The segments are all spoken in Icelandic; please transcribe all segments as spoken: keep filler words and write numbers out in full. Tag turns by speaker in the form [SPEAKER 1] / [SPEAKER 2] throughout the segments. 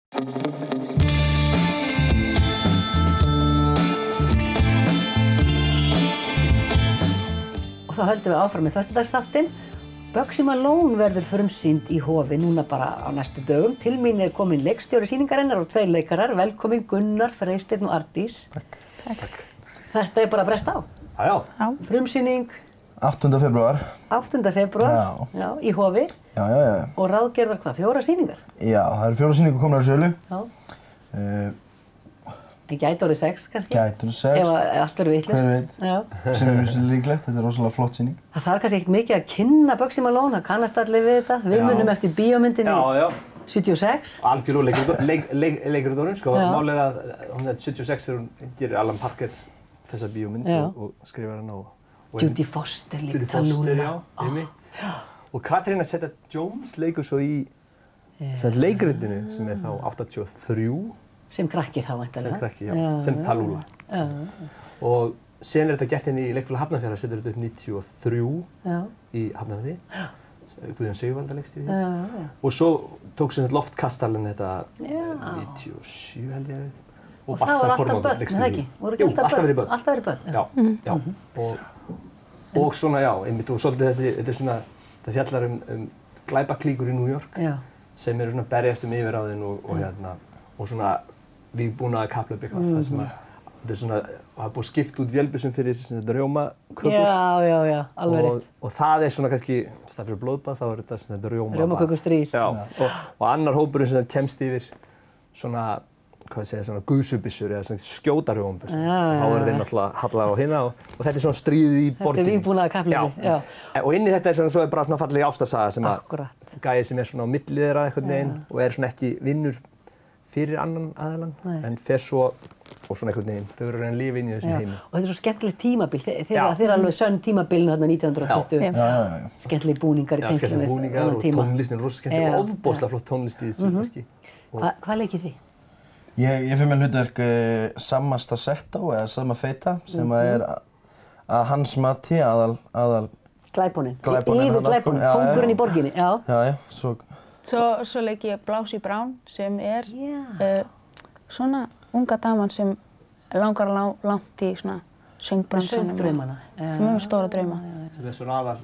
[SPEAKER 1] Og þá höldum við áfram með föstudagsþáttinn. Bugsy Malone verður frumsýnd í Hofi núna bara á næstu dögum. Til mín er komin leikstjóri sýningarinnar og tveir leikarar. Velkomin Gunnar, Freysteinn og Arndís.
[SPEAKER 2] Takk.
[SPEAKER 3] Takk.
[SPEAKER 1] Þetta er bara að bresta á.
[SPEAKER 3] Já, já.
[SPEAKER 1] Frumsýning.
[SPEAKER 2] áttunda febrúar.
[SPEAKER 1] áttunda febrúar.
[SPEAKER 2] Já.
[SPEAKER 1] Já, í Hofi.
[SPEAKER 2] Já, já, já.
[SPEAKER 1] Og ráðgerðar hvað? Fjóra sýningar?
[SPEAKER 2] Já, það eru fjóra sýningar komnar á sölu.
[SPEAKER 1] Já.
[SPEAKER 2] Uh,
[SPEAKER 1] En gæti orðið sex kannski?
[SPEAKER 2] Gæti orðið sex.
[SPEAKER 1] Ef allt verður vitlaust.
[SPEAKER 2] Hver veit.
[SPEAKER 1] Já.
[SPEAKER 2] Sem er mjög líklegt, þetta er rosalega flott sýning.
[SPEAKER 1] Það þarf kannski ekkert mikið að kynna Bugsy Malone, það kannast allir við þetta. Við munum eftir bíómyndinni
[SPEAKER 3] Já, já.
[SPEAKER 1] sjötíu og sex.
[SPEAKER 3] Algjörlega leik, leik, leikurinn, sko. Málið er að hún er sjötíu og sex þegar hún gerir Alan Parker þessa bíómynd og, og skrifar hana og... og
[SPEAKER 1] Judy Foster líka
[SPEAKER 3] Judy Foster, já, einmitt. Og Katrína Zeta-Jones leikur svo í leikritinu sem er þá áttatíu og þrjú.
[SPEAKER 1] Sem krakki þá væntanlega.
[SPEAKER 3] Sem krakki, já. já sem Tallulah.
[SPEAKER 1] Já.
[SPEAKER 3] Og síðan er þetta gert henni í leikfélag Hafnarfjarðar, setur þetta upp níutíu og þrjú
[SPEAKER 1] já. Í
[SPEAKER 3] Hafnarfirði. Guðjón Sigvalda leikstýrði.
[SPEAKER 1] Já, já.
[SPEAKER 3] Og svo tók sem þetta Loftkastalinn þetta níutíu og sjö held ég að við.
[SPEAKER 1] Og, og það var alltaf börn, er það ekki? Voru ekki
[SPEAKER 3] Jú, alltaf verið börn.
[SPEAKER 1] Alltaf verið börn.
[SPEAKER 3] Já, mm -hmm. já. Og, og svona, já, einmitt, og svolítið þessi, þetta er svona, það fjallar um, um glæpaklíkur í New York já. Sem eru svona berjast um yfirráðin og, og hérna, og svona vígbúnaða kapphlaup eitthvað, mm -hmm. það sem að, þetta er svona, það er búið skipt út vélbyssum fyrir svona rjómakökur.
[SPEAKER 1] Já, já, já, alveg rétt.
[SPEAKER 3] Og, og það er svona kannski, það fyrir blóðbað, þá er þetta svona rjóma.
[SPEAKER 1] Rjómakökustríð.
[SPEAKER 3] Já, og, og annar hópurinn sem kemst yfir svona, hvað segja, svona gusubyssur eða svona skjótarjómabyssur. Þá er þeir náttúrulega hallar á hina og, og þetta er svona stríðið í borginni.
[SPEAKER 1] Þetta er vígbúnaða kapphlaupið, já.
[SPEAKER 3] já. Og inn í þetta er svona, svo er bara svona falleg ástarsaga sem að
[SPEAKER 1] Akkurat.
[SPEAKER 3] Gæi sem er svona á milli þeirra einhvern veginn og er svona ekki vinnur fyrir annan aðilann, en fer svo og svona einhvern veginn, þau eru að reyna að lifa inn í þessum heimi. Og
[SPEAKER 1] þetta er svo skemmtilegt tímabil, þeir eru alveg sönn tímabilinu þarna nítján hundruð og tuttugu.
[SPEAKER 2] Já, já, já.
[SPEAKER 1] Skemmtilegi búningar í tengslum við
[SPEAKER 3] þennan tíma. Já, skemmtilegi búningar og tónlistin, rosa skemmtileg og ofboðslega flott tónlist í þessu verki.
[SPEAKER 1] Hva, hvað leikið þið?
[SPEAKER 2] Ég, ég fyrir með hlutverk uh, Samma Starsetto eða Samma Feita sem mm -hmm. er að hans mati aðal, aðal
[SPEAKER 1] Glæpónin,
[SPEAKER 2] Glæpónin,
[SPEAKER 1] yfir Glæpónin, kóngurinn í borginni, já.
[SPEAKER 2] Já, já, svo...
[SPEAKER 4] Svo, svo leik ég Blásý Brown sem er yeah. uh, svona unga daman sem langar lá, langt í svona söngbransanum.
[SPEAKER 1] Söngdraumana.
[SPEAKER 4] Sem er með stóra drauma.
[SPEAKER 3] Sem er svona aðal,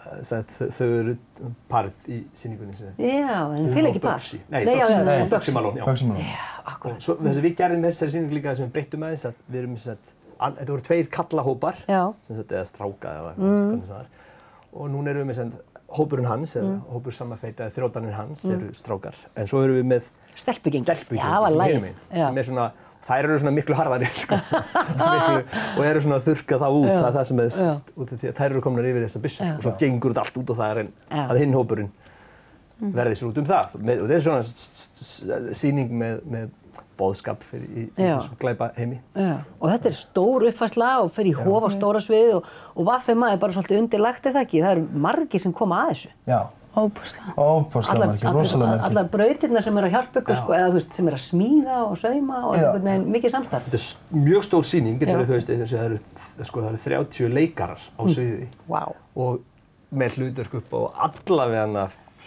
[SPEAKER 3] þau eru parið í sýningunni.
[SPEAKER 1] Já, en þið leikið par?
[SPEAKER 3] Nei,
[SPEAKER 1] Nei, já, já,
[SPEAKER 3] já, Bugsy Malone, já.
[SPEAKER 2] Bugsy Malone.
[SPEAKER 1] Já, akkurat.
[SPEAKER 3] Svo þess að við gerðum með þessari sýningu líka sem við breyttum aðeins að við erum með þess að, þetta voru tveir kallahópar, sem sagt, eða stráka eða hvernig það er. Og núna erum við með þess að hópurinn hans, eða hópur Samma Feita, eða þrjótarnir hans eru strákar. En svo erum við með
[SPEAKER 1] stelpugengi,
[SPEAKER 3] stelpugengi
[SPEAKER 1] já, var lægið,
[SPEAKER 3] sem er svona, þær eru svona miklu harðari, sko, miklu, og eru svona að þurrka það út, það er það sem er, út af því að þær eru komnar yfir þessa byssu og svo gengur þetta allt út og það er en að hinn hópurinn verði sér út um það. Og þetta er svona sýning með, með boðskap fyrir í þessum glæpa heimi.
[SPEAKER 1] Já. Og þetta er stór uppfærsla og fer í Hof á stóra sviðið og, og V M A er bara svolítið undirlagt, er það ekki? Það eru margir sem koma að þessu.
[SPEAKER 2] Já.
[SPEAKER 4] Óbúslega.
[SPEAKER 2] Óbúslega margir, rosalega margir.
[SPEAKER 1] Allar brautirnar sem eru að hjálpa ykkur, sko, eða þú veist, sem eru að smíða og sauma og einhvern veginn mikið samstarf.
[SPEAKER 3] Þetta er mjög stór sýning, þetta er, þú veist, það eru, sko, það eru þrjátíu leikarar á sviði.
[SPEAKER 1] Wow.
[SPEAKER 3] Og með hlutverk upp á allavega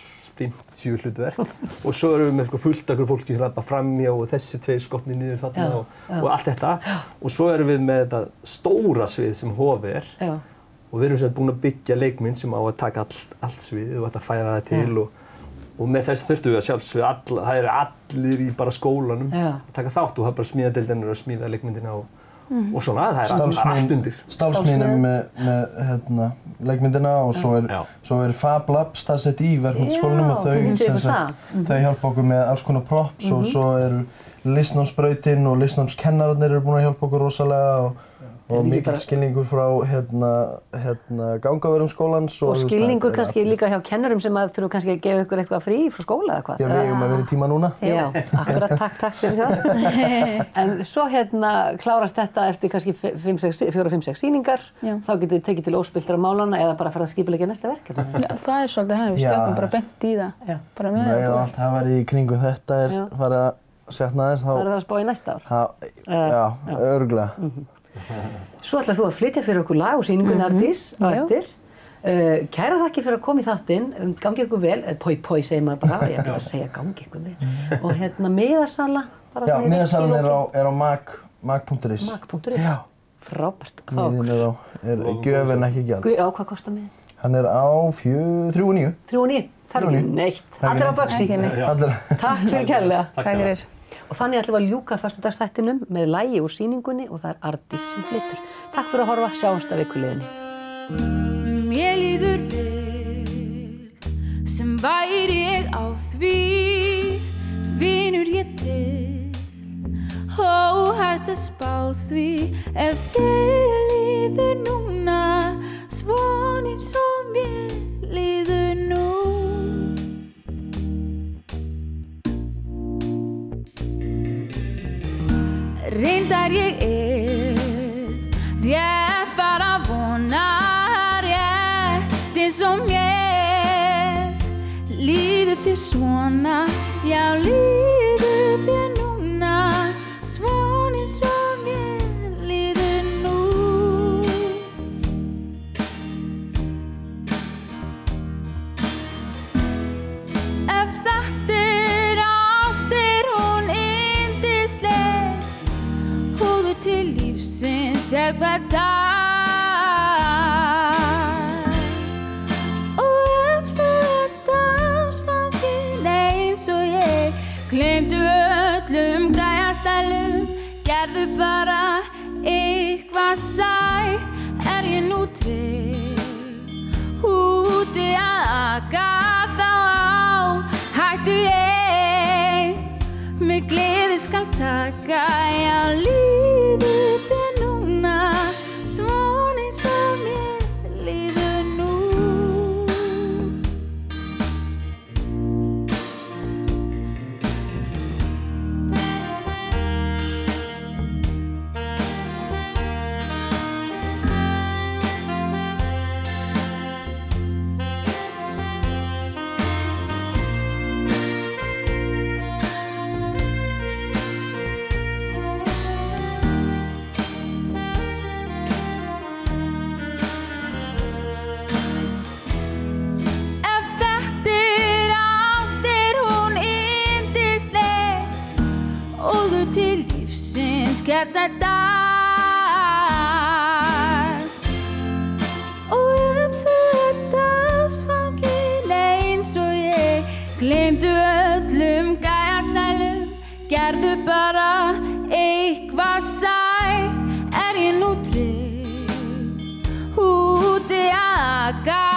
[SPEAKER 3] fimmtíu hlutverk og svo erum við með sko, fullt af fólki sem rappa framhjá og þessi tveir skotnir niður þarna og, og allt þetta. Já. Og svo erum við með þetta stóra svið sem Hofi er. Já. Og við erum sem búin að byggja leikmynd sem á að taka all, allt sviðið og að færa það til og, og með þess þurftum við að sjálfsögðu, all, það eru allir í bara skólanum Já. Að taka þátt og það er bara smíðadeildin og smíða leikmyndina og, mm. og svona, það er allt undir.
[SPEAKER 2] Stálsmíðum með, með hérna, leikmyndina og svo er, svo er Fab Lab staðsett í verkmyndaskólanum og þau, sem sagt, mm. þau hjálpa okkur með alls konar props mm -hmm. og svo eru listnámsbrautin og listnámskennararnir eru búin að hjálpa okkur rosalega og og mikill skilningur frá hérna, hérna gangavörum skólans og,
[SPEAKER 1] og skilningur kannski allir. Líka hjá kennurum sem að þurfu kannski að gefa ykkur eitthvað frí frá skóla eða hvað.
[SPEAKER 2] Já, við eigum að vera í tíma núna.
[SPEAKER 1] Já, akkurat, takk, takk fyrir það. En svo hérna klárast þetta eftir kannski fjórar, fimm, sex sýningar. Já. Þá getur þið tekið til óspilltra málana eða bara farið að skipuleggja næsta verkefni.
[SPEAKER 4] Já, það er svolítið hægt, við stökum bara bent í það. Já. Bara með það.
[SPEAKER 2] Eða allt hafa verið í kringum þetta er já. Farið að setna aðeins.
[SPEAKER 1] Það er það að spá í næsta ár?
[SPEAKER 2] Ha, já, já, örugglega.
[SPEAKER 1] Mm-hmm. Svo ætlar þú að flytja fyrir okkur lag og sýningunni Arndís á eftir. Uh, kæra þakki fyrir að koma í þáttinn, um, gangi ykkur vel, poi poi segir maður bara, ég ætla að segja gangi ykkur vel. Og hérna miðasala, bara
[SPEAKER 2] Já, miðasalan er á, er á mag, mag.is.
[SPEAKER 1] Mag.is,
[SPEAKER 2] Já.
[SPEAKER 1] Frábært.
[SPEAKER 2] Miðin er á, er gjöfin ekki gjald.
[SPEAKER 1] Já, hvað kostar miðin?
[SPEAKER 2] Hann er á fjö, þrjú og níu.
[SPEAKER 1] Þrjú og níu, það er ekki neitt. Allir á Böxi.
[SPEAKER 2] Allir.
[SPEAKER 1] Takk fyrir kærlega.
[SPEAKER 4] Takk fyrir.
[SPEAKER 1] Og þannig ætlum við að ljúka föstudagsþættinum með lagi úr sýningunni og það er Ardís sem flytur. Takk fyrir að horfa, sjáumst að vikuliðinni.
[SPEAKER 5] Mér líður vel sem væri ég á því vinur ég til óhætt að spá því ef þér líður núna svona eins og mér líður nú. Reyndar ég er rétt bara vona rétt eins og mér líður þér svona, já líður þér núna svona eins og mér líður nú. Ef þetta er ást er hún yndisleg hóðu til lífsins er hver dag og ef þú ert ástfangin eins og ég gleymdu öllum gæjastælum gerðu bara eitthvað sætt er ég nú trygg úti að aka þá á hættu ég mig gleði skal taka já líður þér núna svona eins og mér líður nú. Til lífsins geta dag og ef þú ert ástfangin eins og ég gleymdu öllum gæjastælum gerðu bara eitthvað sætt er ég nú trygg úti að aka